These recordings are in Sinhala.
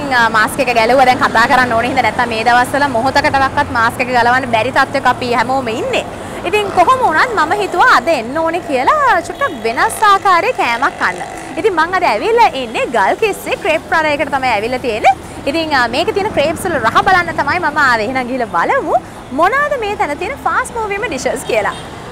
ඉතින් මාස්ක් එක ගැලුවා දැන් කතා කරන්න ඕනේ හින්දා නැත්තම් මේ දවස්වල මොහොතකටවත් මාස්ක් එක ගලවන්න බැරි තත්ත්වයක අපි හැමෝම ඉන්නේ. ඉතින් කොහොම වුණත් මම හිතුවා අද එන්න ඕනේ කියලා චුට්ටක් වෙනස් ආකාරයේ කෑමක් කන්න. ඉතින් මම අද ඇවිල්ලා ඉන්නේ ගල් කිස්සේ ක්‍රේප් ප්‍රාරයකට තමයි ඇවිල්ලා තියෙන්නේ. ඉතින් මේකේ තියෙන ක්‍රේප්ස් වල රහ බලන්න තමයි මම ආවේ. එහෙනම් ගිහලා බලමු මොනවාද මේ තැන තියෙන ෆාස්ට් මූවිම ඩිෂස් කියලා.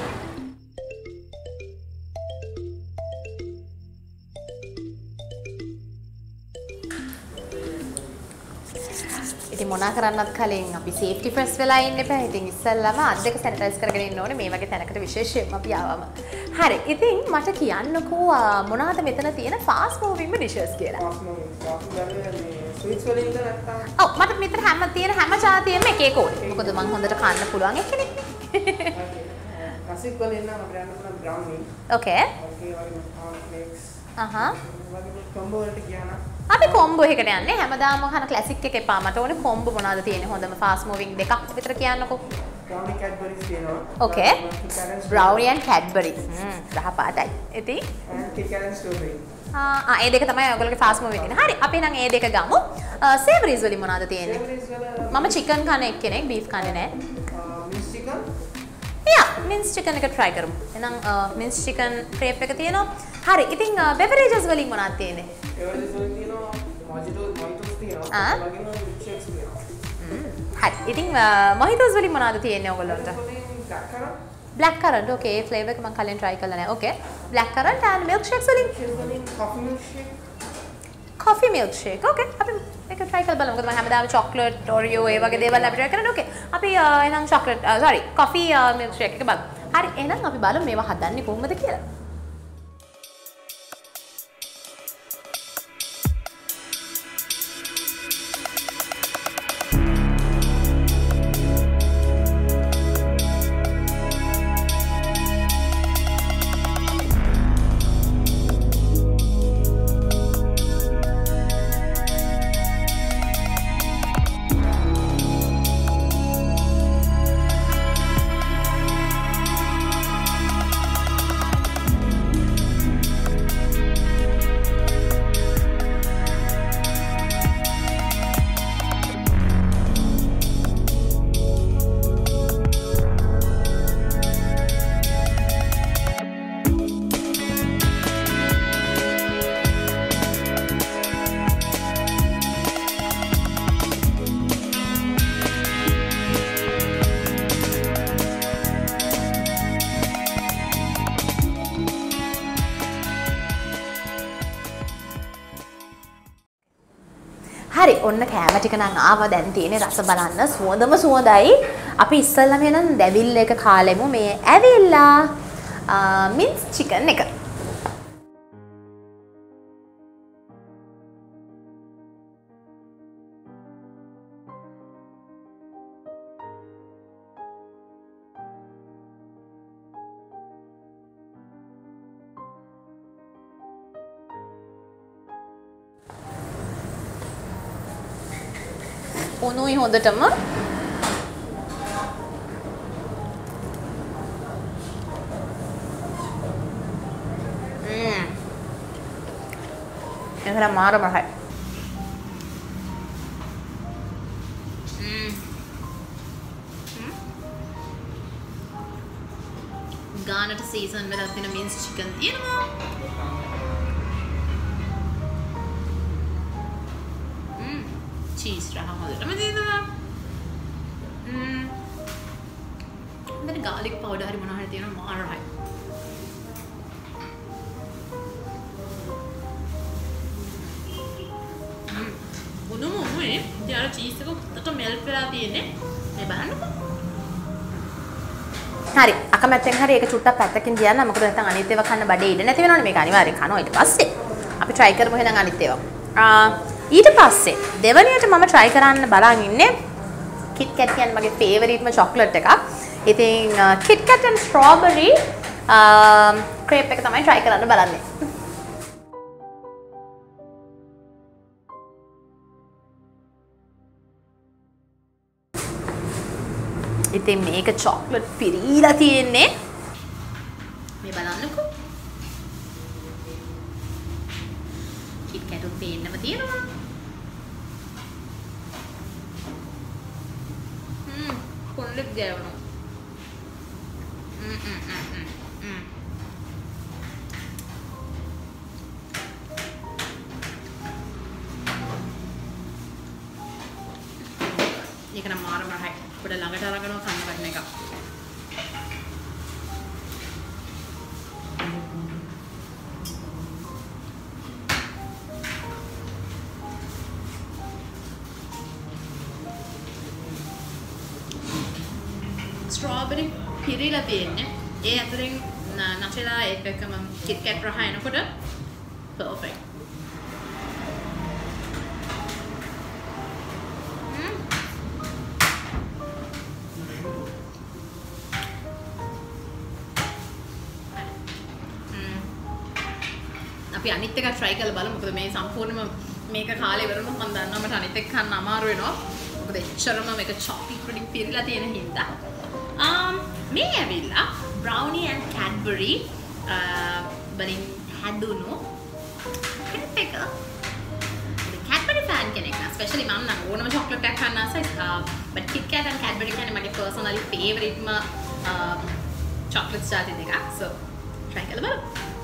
ඉතින් මොනා කරන්නත් කලින් අපි සේෆ්ටි ෆර්ස්ට් වෙලා ඉන්න එපා. ඉතින් ඉස්සල්ලාම අත් දෙක සැනිටයිස් කරගෙන ඉන්න ඕනේ මේ වගේ තැනකට විශේෂයෙන්ම අපි ආවම. හරි. ඉතින් මට කියන්නකෝ මොනවාද මෙතන තියෙන ෆාස්ට් මූවිම ඩිෂස් කියලා. ෆාස්ට් මූවිම ස්වීට්ස් වලින්ද නැත්නම් ඔව් මට මෙතන හැම තියෙන හැම જાතියෙම එක එක ඕනේ. මොකද මම හොඳට කන්න පුළුවන් එක්කනේ. රසික් වලින් නම් අපිට යන්න පුළුවන් බ්‍රවුනි. ඕකේ. ඕකේ වගේ කොන්ෆ්ලෙක්ස්. වගේ කොම්බෝ වලට ගියානම් අපි කොම්බෝ එකකට යන්නේ. හැමදාම කන ක්ලාසික් එක එපා. මට ඕනේ කොම්බෝ මොනවාද තියෙන්නේ හොඳම ෆාස්ට් මූවින් දෙකක් විතර කියන්නකෝ. බ්‍රවුනි කැඩ්බරිස් තියෙනවා. ඕකේ. බ්‍රවුනි and කැඩ්බරි. රහ පාටයි. ඉතින් කිට් කැට් and ස්ට්‍රෝබෙරි. ඒ දෙක තමයි ඔයගොල්ලෝගේ ෆාස්ට් මූවි තියෙන්නේ. හරි. අපි නම් ඒ දෙක ගමු. සේවරිස් වලින් මොනවාද තියෙන්නේ? සේවරිස් වල මම චිකන් කන එක්කෙනෙක් බීෆ් කන්නේ නැහැ. Mix chicken. Yeah mince chicken එක try කරමු. එහෙනම් මින්ස් චිකන් ක්‍රේප් එක තියෙනවා. හරි. ඉතින් බෙවරේජස් වලින් මොනවද තියෙන්නේ? බෙවරේජස් වලින් තියෙනවා මොජිටෝස් තියෙනවා. ඒ වගේම මිල්ක් ෂේක්ස් තියෙනවා. හරි. ඉතින් මොහිතෝස් වලින් මොනවද තියෙන්නේ ඔයගොල්ලන්ට? Black currant. Okay, ඒ flavor එක මම කලින් try කරලා නැහැ. Okay. Black currant and milkshakes වලින් coffee milkshake. Coffee milkshake. Okay. අපි ඒක try කරලා බලමු. මොකද මම හැමදාම chocolate Oreo ඒ වගේ දේවල් අපි try කරන්නේ. Okay. අපි එහෙනම් chocolate coffee milkshake එක බලමු. හරි. එහෙනම් අපි බලමු මේවා හදන්නේ කොහොමද කියලා. හරි ඔන්න කෑම ටික නම් ආවා දැන් තියෙන්නේ රස බලන්න සුවඳම සුවඳයි අපි ඉස්සල්ලාම එනන් දැවිල්ල එක කාලෙමු මේ ඇවිල්ලා මින්ස් චිකන් එක උණුයි හොඳටම එහෙනම් මාරමයි ගානට සීසන් වෙලා තියෙන මින්ස් චිකන් තියෙනවා cheese රහ හොඳටම තියෙනවා මෙතන garlic powder හරි මොනවා හරි තියෙනවා මාරයි උණුමුයි ඊට cheese එක උඩට melt වෙලා තියෙන්නේ මේ බලන්නකෝ හරි අකමැත්තෙන් හරි ඒක චුට්ටක් පැත්තකින් තියන්න මොකද නැත්නම් අනිත් ඒවා කන්න බඩේ ඉඩ නැති වෙනවනේ මේක අනිවාර්යෙන් කනවා ඊට පස්සේ අපි try කරමු එහෙනම් අනිත් ඒවා ඊට පස්සේ දෙවනියට මම try කරන්න බලන් ඉන්නේ KitKat කියන්නේ මගේ favoriteම chocolate එකක්. ඉතින් KitKat and strawberry crepe එක තමයි try කරන්න බලන්නේ. ඉතින් මේක chocolate පිරීලා තියෙන්නේ. මේ බලන්නකෝ. KitKat උත් පේන්නම තියෙනවා. කොණ්ඩෙත් ගෑවුණා. ඒක නම් මාරම රහයි. පොඩ ළඟට අරගෙනව කන්න වටින එක. ස්ට්‍රෝබෙරි පිරීලා තියෙන්නේ. ඒ අතරින් නටෙලා ඒත් එක්කම කිට් කැට් රහ එනකොට පර්ෆෙක්ට්. අපි අනිත් එක try කරලා බලමු. මොකද මේ සම්පූර්ණයෙන්ම මේක කාලේ ඉවර වුණොත් මම දන්නවා මට අනිත් එක කන්න අමාරු වෙනවා. මොකද එච්චරම මේක chocolate වලින් පිරීලා තියෙන හින්දා. මේ ඇවිල්ලා brownie and cadbury වලින් හැදුණු කෙනෙක් එක. Cadbury fan කෙනෙක් නා especially මම නම් ඕනම chocolate එකක් කන්න ආසයි. but Kit Kat and Cadbury කියන්නේ මගේ personally favorite chocolate ಜಾති දෙකක්. so try කරලා බලමු.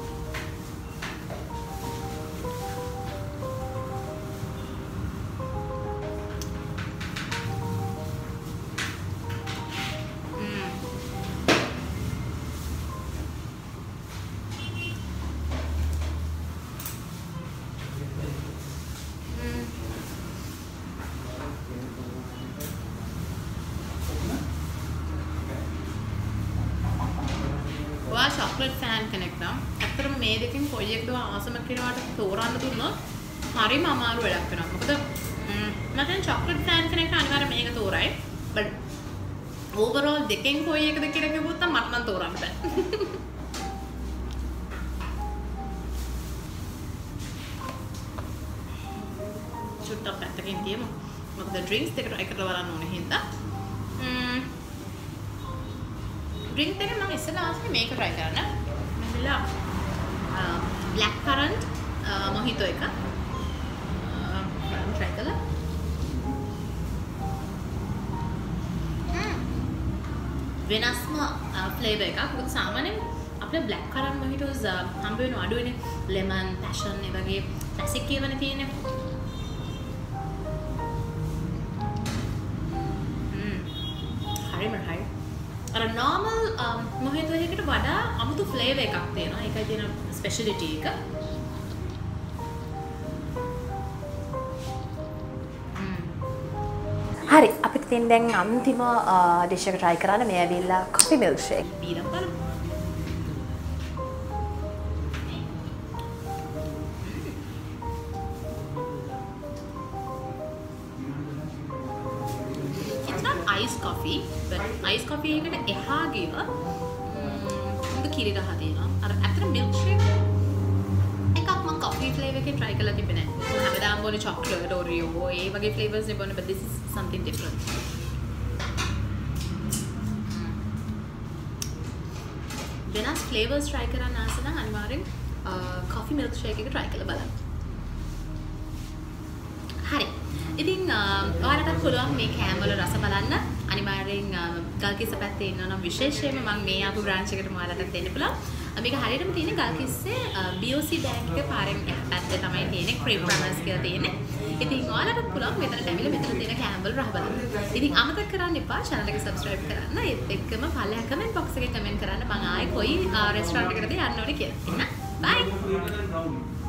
chocolate fan කෙනෙක් නම් ඇත්තටම මේ දෙකෙන් කොයි එකද ආසම කියලාට තෝරන්න දුන්නොත් හරිම අමාරු වැඩක් වෙනවා. මොකද මම දැන් chocolate fan කෙනෙක් අනිවාර්යයෙන් මේක තෝරයි. but overall දෙකෙන් කොයි එකද කියලා කිව්වොත් මට නම් තෝරන්න බෑ. චුට්ටක් පැත්තකින් තියමු. මොකද drinks දෙක try කරලා බලන්න ඕනේ හින්දා. drink එක මම ඉස්සෙල්ලා ආසනේ මේක try කරන්න. මෙහෙලා black currant mojito එක. try කරලා. වෙනස්ම flavor එකක්. මොකද සාමාන්‍යයෙන් අපේ black currant mojitos හම්බ වෙන අඩුවනේ. lemon, passion ඒ වගේ classic ඒවානේ තියෙන්නේ. හරිම හරි. අර normal mojito එකකට වඩා අමුතු flavor එකක් තියෙනවා. ඒකයි තියෙන speciality එක. හරි අපිට තියෙන දැන් අන්තිම dish එක try කරන්න මේ ඇවිල්ලා coffee milkshake. බීලා බලමු. Iced coffee, but iced coffee එකට එහා ගිය හොඳ කිරි රහ තියෙනවා. අර ඇත්තට milkshake එකක් මම coffee flavor එකේ try කරලා තිබෙන්නේ නැහැ. මම හැමදාම බොන්නේ chocolate oreo ඒ වගේ flavors නේ බොන්නේ, but this is something different. වෙනස් flavors try කරන්න ආස නම් අනිවාර්යෙන් coffee milkshake එක try කරලා බලන්න. හරි. ඉතින් ඔයාලටත් පුළුවන් මේ කෑම වල රස බලන්න. අනිවාර්යෙන් ගල්කිස්ස පැත්තේ ඉන්නවනම් විශේෂයෙන්ම මම මේ ආපු බ්‍රාන්ච් එකට ඔයාලටත් දෙන්න පුළුවන්. මේක හරියටම තියෙන්නේ ගල්කිස්සේ BOC බැංක් එක පාරෙන් පැත්තේ තමයි තියෙන්නේ. ක්‍රීම් ප්‍රමස් කියලා තියෙන්නේ. ඉතින් ඔයාලටත් පුළුවන් මෙතනට ඇවිල්ලා මෙතන තියෙන කෑම වල රහ බලන්න. ඉතින් අමතක කරන්න එපා channel එක subscribe කරන්න. ඒත් එක්කම පල්ලෙහා comment box එකේ comment කරන්න මම ආයේ කොයි රෙස්ටෝරන්ට් එකකටද යන්න ඕනේ කියලා. එහෙනම් bye.